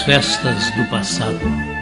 festas do passado.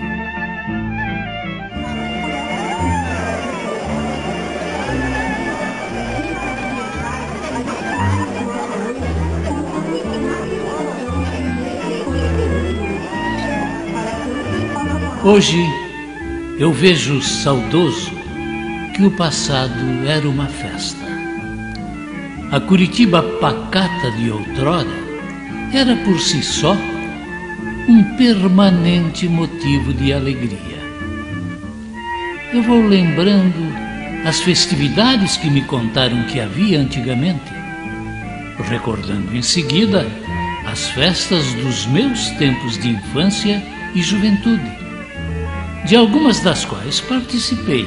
Hoje eu vejo saudoso que o passado era uma festa. A Curitiba pacata de outrora era por si só um permanente motivo de alegria. Eu vou lembrando as festividades que me contaram que havia antigamente, recordando em seguida as festas dos meus tempos de infância e juventude, de algumas das quais participei.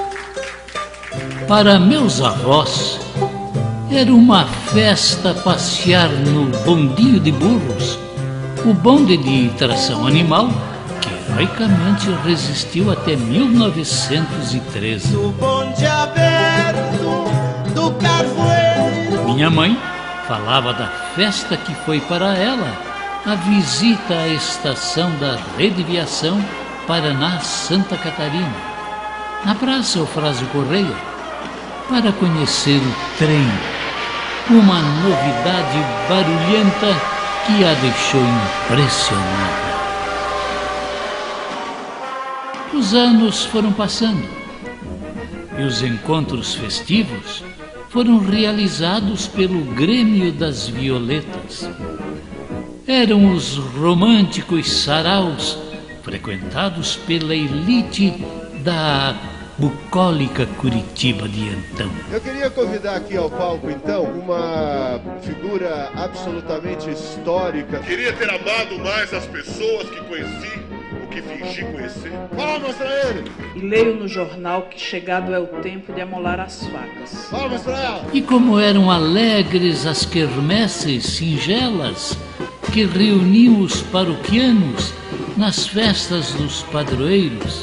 Para meus avós, era uma festa passear no bondinho de burros, o bonde de tração animal que heroicamente resistiu até 1913. Do bonde aberto do carvoeiro. Minha mãe falava da festa que foi para ela a visita à estação da Rede Viação Paraná-Santa Catarina, na Praça Eufrásio Correia, para conhecer o trem, uma novidade barulhenta que a deixou impressionada. Os anos foram passando e os encontros festivos foram realizados pelo Grêmio das Violetas. Eram os românticos saraus frequentados pela elite da bucólica Curitiba de então. Eu queria convidar aqui ao palco, então, uma figura absolutamente histórica. Queria ter amado mais as pessoas que conheci do que fingi conhecer. Palmas pra ele! E leio no jornal que chegado é o tempo de amolar as facas. Palmas pra ela! E como eram alegres as quermesses singelas que reuniam os paroquianos nas festas dos padroeiros.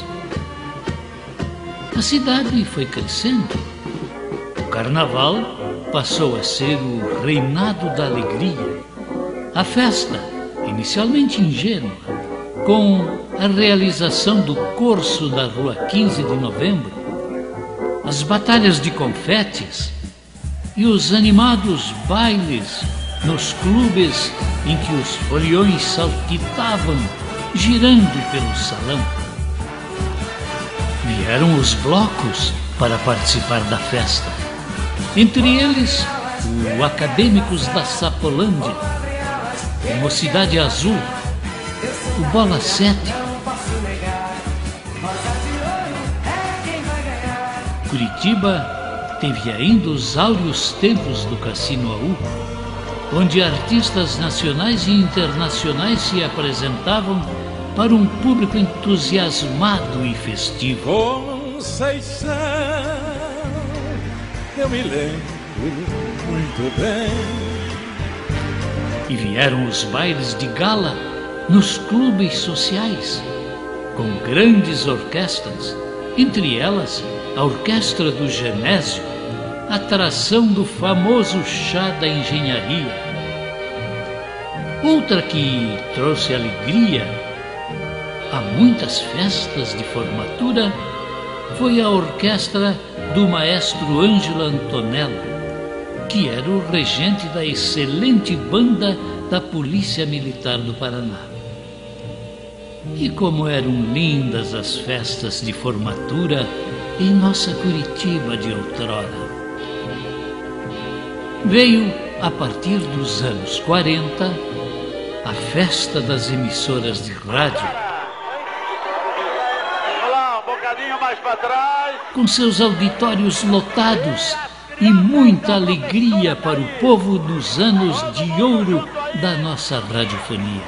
A cidade foi crescendo. O carnaval passou a ser o reinado da alegria. A festa, inicialmente ingênua, com a realização do corso da Rua 15 de Novembro, as batalhas de confetes e os animados bailes nos clubes em que os foliões saltitavam, girando pelo salão. Vieram os blocos para participar da festa. Entre eles, o Acadêmicos da Sapolândia, o Mocidade Azul, o Bola 7. Curitiba teve ainda os áureos tempos do Cassino AU, onde artistas nacionais e internacionais se apresentavam para um público entusiasmado e festivo. Conceição, eu me lembro muito bem. E vieram os bailes de gala nos clubes sociais, com grandes orquestras, entre elas a Orquestra do Genésio, atração do famoso chá da engenharia. Outra que trouxe alegria a muitas festas de formatura foi a orquestra do maestro Ângelo Antonello, que era o regente da excelente banda da Polícia Militar do Paraná. E como eram lindas as festas de formatura em nossa Curitiba de outrora. Veio, a partir dos anos 40, a festa das emissoras de rádio, Mais para trás. com seus auditórios lotados e muita alegria para o povo dos anos de ouro da nossa radiofonia.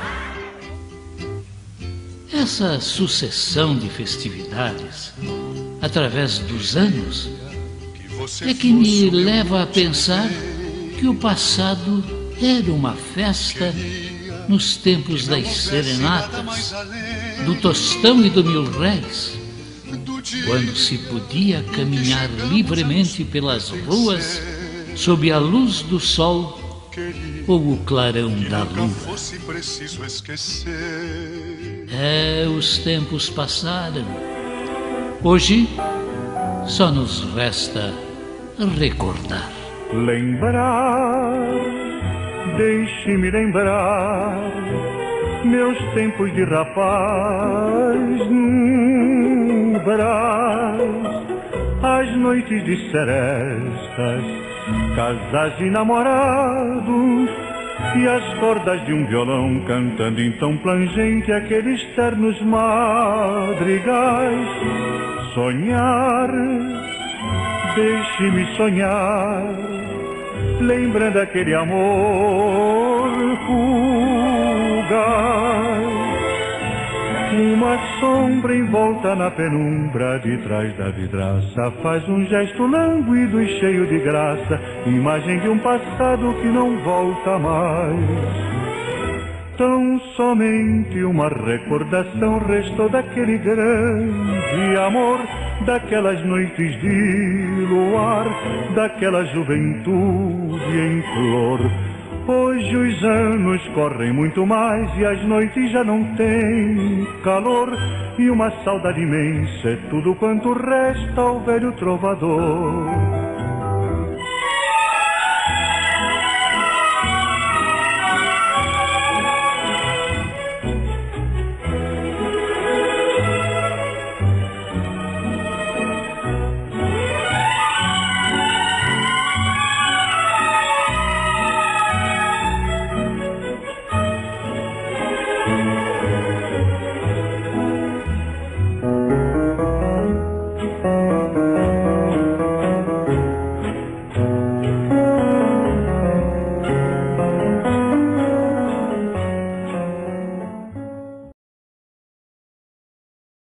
Essa sucessão de festividades, através dos anos, é que me leva a pensar que o passado era uma festa nos tempos das serenatas, do tostão e do mil-réis, quando se podia caminhar livremente pelas ruas sob a luz do sol ou o clarão que da nunca lua. fosse preciso esquecer. Os tempos passaram. Hoje só nos resta recordar. Lembrar, deixe-me lembrar meus tempos de rapaz, verás as noites de serestas, casais e namorados, e as cordas de um violão cantando em tom plangente aqueles ternos madrigais. Sonhar, deixe-me sonhar, lembrando aquele amor fugaz. Uma sombra envolta na penumbra de trás da vidraça faz um gesto lânguido e cheio de graça, imagem de um passado que não volta mais. Tão somente uma recordação restou daquele grande amor, daquelas noites de luar, daquela juventude em flor. Hoje os anos correm muito mais e as noites já não têm calor, e uma saudade imensa é tudo quanto resta ao velho trovador.